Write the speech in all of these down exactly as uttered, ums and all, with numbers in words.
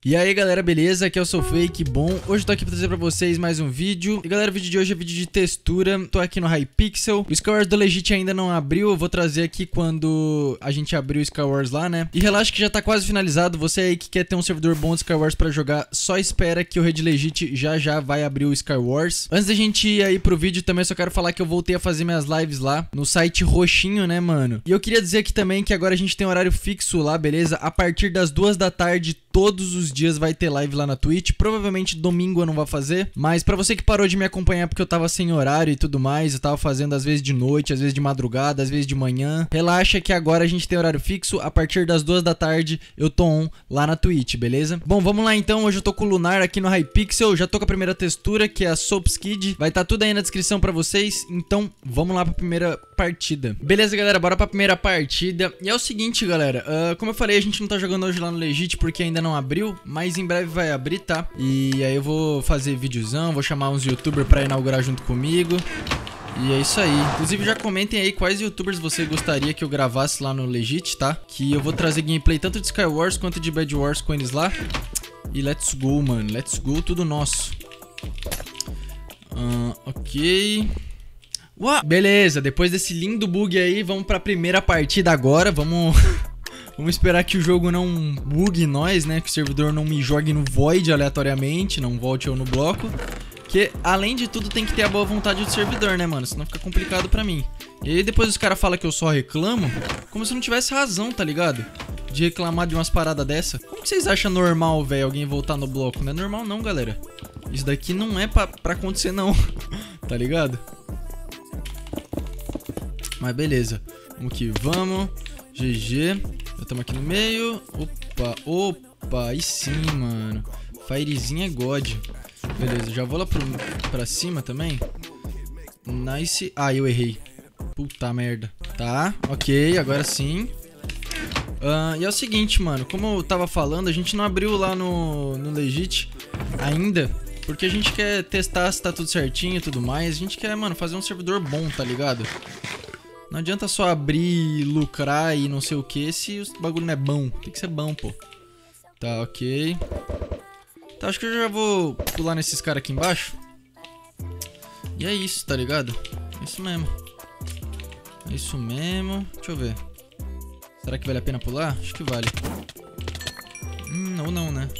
E aí galera, beleza? Aqui é o SouFake. Bom, hoje eu tô aqui pra trazer pra vocês mais um vídeo. E galera, o vídeo de hoje é vídeo de textura. Tô aqui no Hypixel. O Skywars do Legit ainda não abriu. Eu vou trazer aqui quando a gente abrir o Skywars lá, né? E relaxa que já tá quase finalizado. Você aí que quer ter um servidor bom de Skywars pra jogar, só espera que o Red Legit já já vai abrir o Skywars. Antes da gente ir aí pro vídeo, também só quero falar que eu voltei a fazer minhas lives lá no site roxinho, né, mano? E eu queria dizer aqui também que agora a gente tem um horário fixo lá, beleza? A partir das duas da tarde, todos os dias vai ter live lá na Twitch. Provavelmente domingo eu não vou fazer, mas pra você que parou de me acompanhar porque eu tava sem horário e tudo mais, eu tava fazendo às vezes de noite, às vezes de madrugada, às vezes de manhã, relaxa que agora a gente tem horário fixo. A partir das duas da tarde eu tô on lá na Twitch, beleza? Bom, vamos lá então. Hoje eu tô com o Lunar aqui no Hypixel. Já tô com a primeira textura, que é a Soapskid. Vai estar tudo aí na descrição pra vocês. Então vamos lá pra primeira partida. Beleza, galera, bora pra primeira partida. E é o seguinte, galera, uh, como eu falei, a gente não tá jogando hoje lá no Legit porque ainda não abriu, mas em breve vai abrir, tá? E aí eu vou fazer videozão, vou chamar uns youtubers pra inaugurar junto comigo. E é isso aí. Inclusive já comentem aí quais youtubers você gostaria que eu gravasse lá no Legit, tá? Que eu vou trazer gameplay tanto de Skywars quanto de Bed Wars com eles lá. E let's go, mano. Let's go, tudo nosso. uh, Ok. Uau. Beleza, depois desse lindo bug aí, vamos pra primeira partida agora. Vamos... Vamos esperar que o jogo não bugue nós, né? Que o servidor não me jogue no void aleatoriamente, não volte eu no bloco. Porque, além de tudo, tem que ter a boa vontade do servidor, né, mano? Senão fica complicado pra mim. E aí depois os caras falam que eu só reclamo, como se não tivesse razão, tá ligado? De reclamar de umas paradas dessa. Como que vocês acham normal, velho, alguém voltar no bloco? Não é normal não, galera. Isso daqui não é pra, pra acontecer não, tá ligado? Mas beleza. Vamos que vamos. G G. Já estamos aqui no meio. Opa, opa, aí sim, mano. Firezinho é God. Beleza, já vou lá pro, pra cima também. Nice. Ah, eu errei. Puta merda. Tá, ok, agora sim. Uh, e é o seguinte, mano. Como eu tava falando, a gente não abriu lá no, no Legit ainda. Porque a gente quer testar se tá tudo certinho e tudo mais. A gente quer, mano, fazer um servidor bom, tá ligado? Não adianta só abrir, lucrar e não sei o que se o bagulho não é bom. Tem que ser bom, pô. Tá, ok. Tá, acho que eu já vou pular nesses caras aqui embaixo. E é isso, tá ligado? É isso mesmo. É isso mesmo. Deixa eu ver. Será que vale a pena pular? Acho que vale. Hum, ou não, né?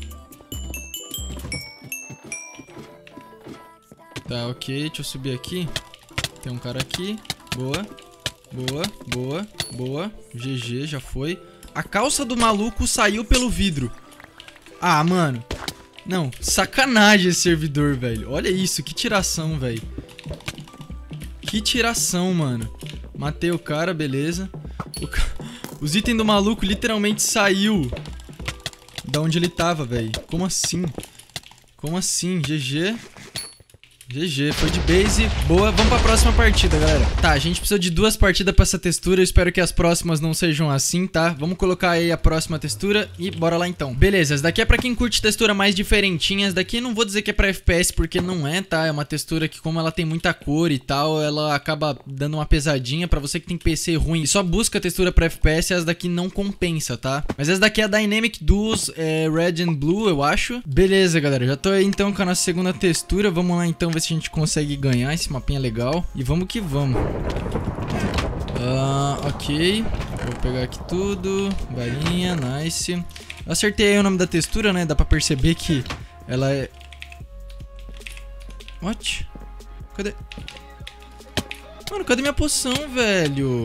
Tá, ok. Deixa eu subir aqui. Tem um cara aqui. Boa, boa, boa, boa. G G, já foi. A calça do maluco saiu pelo vidro. Ah, mano. Não, sacanagem esse servidor, velho. Olha isso, que tiração, velho. Que tiração, mano. Matei o cara, beleza. O ca... Os itens do maluco literalmente saiu da onde ele tava, velho. Como assim? Como assim? G G. G G, foi de base, boa, vamos pra próxima partida, galera. Tá, a gente precisa de duas partidas pra essa textura, eu espero que as próximas não sejam assim, tá? Vamos colocar aí a próxima textura e bora lá então. Beleza, essa daqui é pra quem curte textura mais diferentinha, essa daqui não vou dizer que é pra F P S porque não é, tá? É uma textura que como ela tem muita cor e tal, ela acaba dando uma pesadinha. Pra você que tem P C ruim e só busca textura pra F P S, essa daqui não compensa, tá? Mas essa daqui é a Dynamic Duos é, Red and Blue, eu acho. Beleza, galera, já tô aí então com a nossa segunda textura, vamos lá então ver se a gente consegue ganhar. Esse mapinha é legal. E vamos que vamos. uh, Ok. Vou pegar aqui tudo. Balinha, nice. Eu acertei aí o nome da textura, né? Dá pra perceber que ela é... What? Cadê? Mano, cadê minha poção, velho?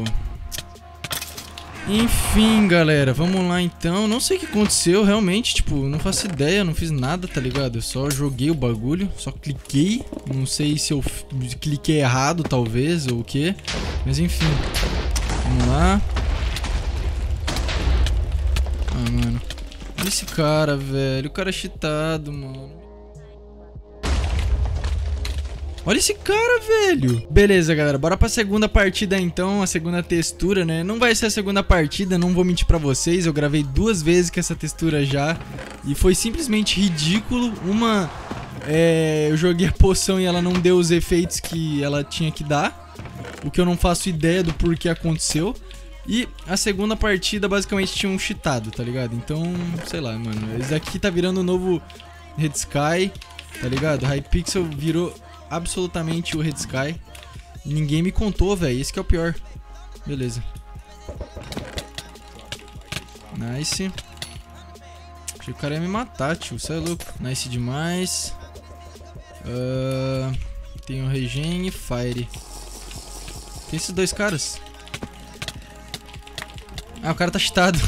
Enfim, galera, vamos lá então. Não sei o que aconteceu, realmente, tipo, não faço ideia, não fiz nada, tá ligado? Eu só joguei o bagulho, só cliquei. Não sei se eu cliquei errado, talvez, ou o que. Mas enfim, vamos lá. Ah, mano, olha esse cara, velho. O cara é cheatado, mano. Olha esse cara, velho. Beleza, galera, bora pra segunda partida então. A segunda textura, né? Não vai ser a segunda partida, não vou mentir pra vocês. Eu gravei duas vezes com essa textura já e foi simplesmente ridículo. Uma, é, eu joguei a poção e ela não deu os efeitos que ela tinha que dar, o que eu não faço ideia do porquê aconteceu. E a segunda partida basicamente tinha um cheatado, tá ligado? Então, sei lá, mano. Esse daqui tá virando o novo Red Sky, tá ligado? Hypixel virou absolutamente o Red Sky. E ninguém me contou, velho. Esse que é o pior. Beleza. Nice. Achei que o cara ia me matar, tio. Você é louco. Nice demais. Uh, tem o Regen e Fire. Tem esses dois caras. Ah, o cara tá cheatado.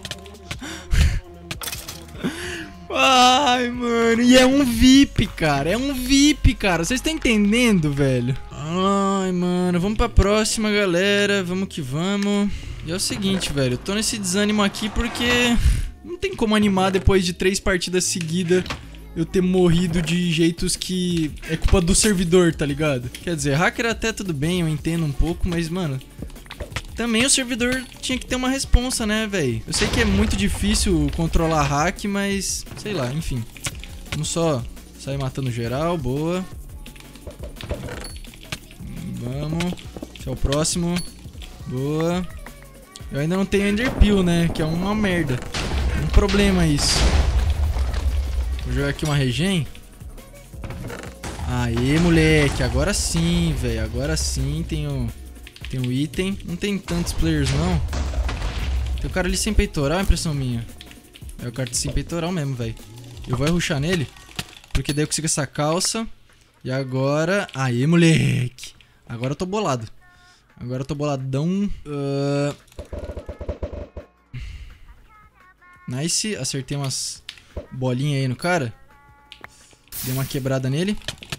Ai, mano. E é um V I P, cara. É um V I P, cara. Vocês estão entendendo, velho? Ai, mano. Vamos pra próxima, galera. Vamos que vamos. E é o seguinte, velho. Eu tô nesse desânimo aqui porque não tem como animar depois de três partidas seguidas eu ter morrido de jeitos que é culpa do servidor, tá ligado? Quer dizer, hacker até tudo bem, eu entendo um pouco, mas, mano, também o servidor tinha que ter uma responsa, né, velho? Eu sei que é muito difícil controlar hack, mas, sei lá, enfim. Vamos só sair matando geral, boa. Vamos. Esse é o próximo. Boa. Eu ainda não tenho Ender Peel, né? Que é uma merda. Um problema isso. Vou jogar aqui uma regen. Aê, moleque. Agora sim, velho. Agora sim tem o, tem o item. Não tem tantos players, não. Tem o cara ali sem peitoral, é impressão minha. É o cara sem peitoral mesmo, velho. Eu vou rushar nele. Porque daí eu consigo essa calça. E agora... Aê, moleque. Agora eu tô bolado. Agora eu tô boladão. Uh... Nice. Acertei umas bolinhas aí no cara. Dei uma quebrada nele.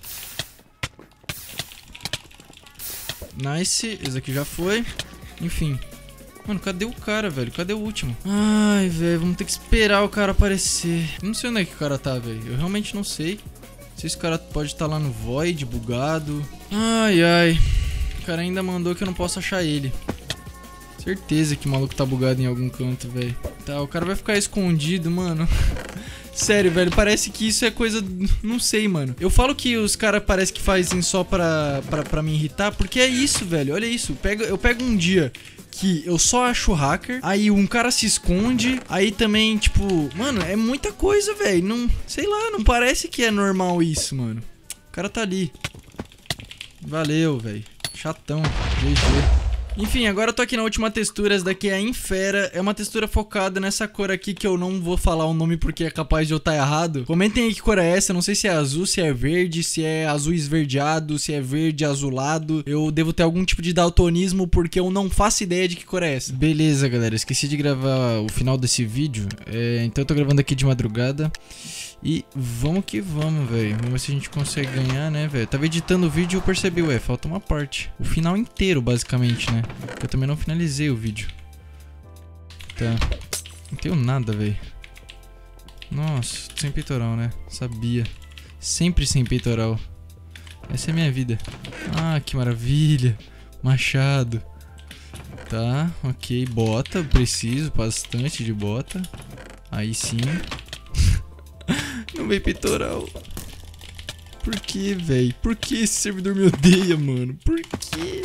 Nice. Esse aqui já foi. Enfim. Mano, cadê o cara, velho? Cadê o último? Ai, velho. Vamos ter que esperar o cara aparecer. Não sei onde é que o cara tá, velho. Eu realmente não sei. Não sei se o cara pode estar lá no Void, bugado. Ai, ai. O cara ainda mandou que eu não posso achar ele. Certeza que o maluco tá bugado em algum canto, velho. Tá, o cara vai ficar escondido, mano. Sério, velho, parece que isso é coisa... Não sei, mano. Eu falo que os caras parece que fazem só pra, pra, pra me irritar, porque é isso, velho. Olha isso. Pega, eu pego um dia que eu só acho hacker, aí um cara se esconde, aí também, tipo... Mano, é muita coisa, velho. Não... Sei lá, não parece que é normal isso, mano. O cara tá ali. Valeu, velho. Chatão. G G. Enfim, agora eu tô aqui na última textura, essa daqui é a Infera. É uma textura focada nessa cor aqui que eu não vou falar o nome porque é capaz de eu estar errado. Comentem aí que cor é essa, eu não sei se é azul, se é verde, se é azul esverdeado, se é verde azulado. Eu devo ter algum tipo de daltonismo porque eu não faço ideia de que cor é essa. Beleza, galera, esqueci de gravar o final desse vídeo, é, então eu tô gravando aqui de madrugada. E vamos que vamos, velho. Vamos ver se a gente consegue ganhar, né, velho. Tava editando o vídeo e eu percebi, ué, falta uma parte. O final inteiro, basicamente, né? Porque eu também não finalizei o vídeo. Tá. Não tenho nada, velho. Nossa, sem peitoral, né? Sabia. Sempre sem peitoral. Essa é a minha vida. Ah, que maravilha. Machado. Tá, ok. Bota, preciso bastante de bota. Aí sim. Não veio peitoral. Por que, velho? Por que esse servidor me odeia, mano? Por que?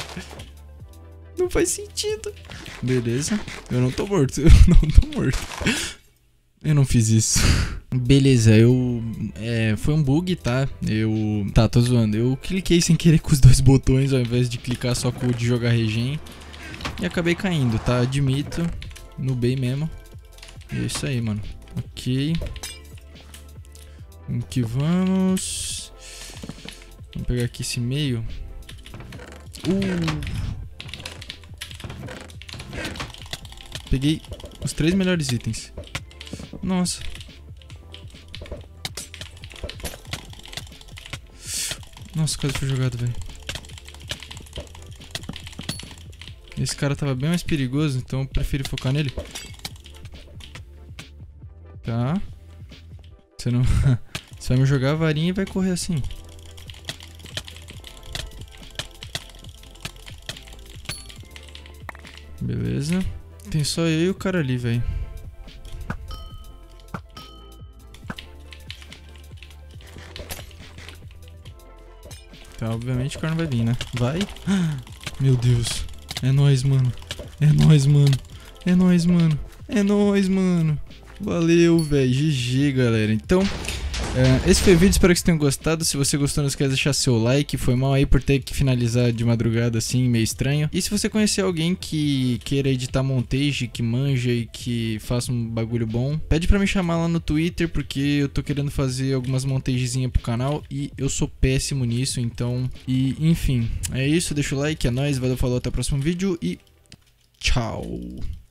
Não faz sentido. Beleza. Eu não tô morto. Eu não tô morto. Eu não fiz isso. Beleza, eu... É, foi um bug, tá? Eu... Tá, tô zoando. Eu cliquei sem querer com os dois botões ao invés de clicar só com o de jogar regen. E acabei caindo, tá? Admito. Nubei mesmo. E é isso aí, mano. Ok. Vamos que vamos. Vamos pegar aqui esse meio. Uh. Peguei os três melhores itens. Nossa. Nossa, quase foi jogado, velho. Esse cara tava bem mais perigoso, então eu preferi focar nele. Tá. Você não... Você vai me jogar a varinha e vai correr assim. Beleza. Tem só eu e o cara ali, velho. Tá, obviamente o cara não vai vir, né? Vai? Meu Deus. É nóis, mano. É nóis, mano. É nóis, mano. É nóis, mano. Valeu, velho. G G, galera. Então, uh, esse foi o vídeo. Espero que vocês tenham gostado. Se você gostou, não esquece de deixar seu like. Foi mal aí por ter que finalizar de madrugada assim, meio estranho. E se você conhecer alguém que queira editar montage, que manja e que faça um bagulho bom, pede pra me chamar lá no Twitter, porque eu tô querendo fazer algumas montagezinhas pro canal e eu sou péssimo nisso, então... E, enfim, é isso. Deixa o like, é nóis. Valeu, falou, até o próximo vídeo e... tchau!